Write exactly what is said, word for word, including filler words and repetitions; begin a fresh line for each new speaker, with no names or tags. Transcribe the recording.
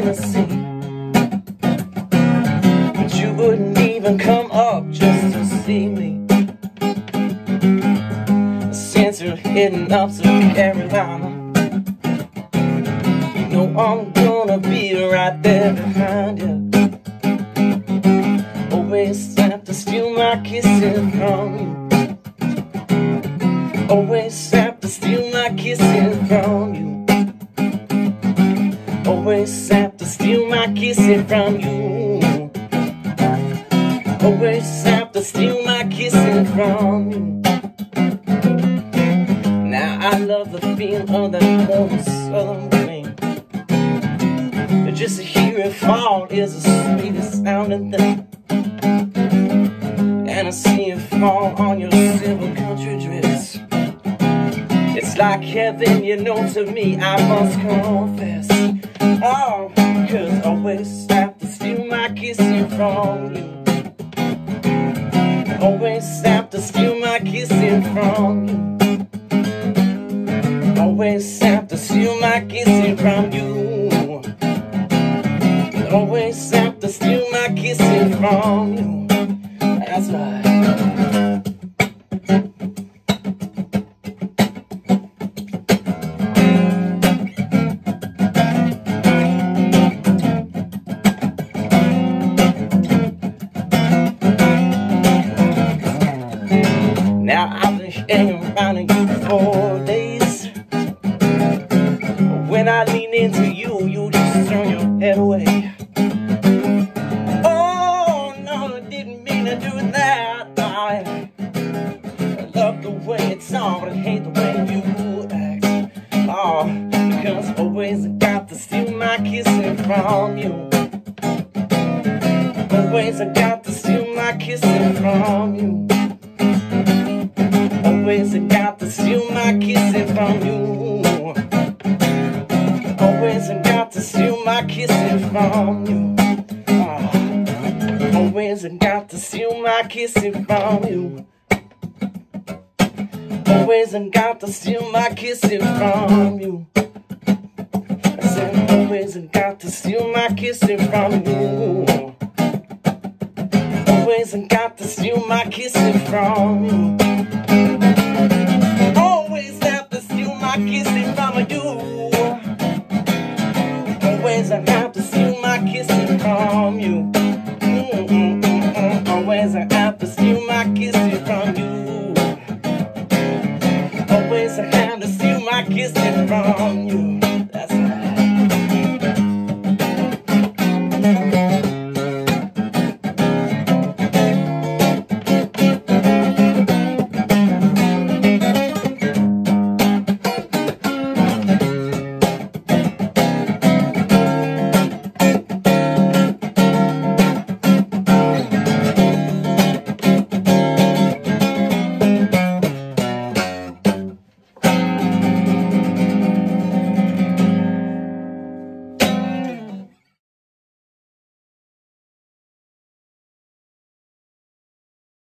the sea, but you wouldn't even come up just to see me. Since you're heading up to Carolina, you know I'm gonna be right there behind you. Always have to steal my kisses from you. Always have to steal my kisses from you. Always have to steal my kisses from you. Always have to steal my kisses from you. Now I love the feeling of that warm southern rain. Just to hear it fall is the sweetest sounding thing. And I see it fall on your silver country dress. It's like heaven, you know, to me, I must confess. Oh, cause I always have to steal my kissing from you. Always have to steal my kissing from you. Always have to steal my kissing from you. Always have to steal my kissing from you. That's right. Now I've been hanging around you for four days. When I lean into you, you just turn your head away. Oh no, I didn't mean to do that. I love the way it's on, but I hate the way you act. Oh, because always I got to steal my kissing from you. Always I got to steal my kissing from you. Always I got to steal my kissing from you. Always I got to steal my kissing from you. Oh, always I got to steal my kissing from you. Always I got to steal my kissing from you. I said always I got to steal my kissing from you. Always I got to steal my kissing from you. Always have to steal my kissing from you. Always I have to steal my kissing from you. Mm-mm-mm-mm. Always I have to steal my kissing from you. Always I have to steal my kissing from you.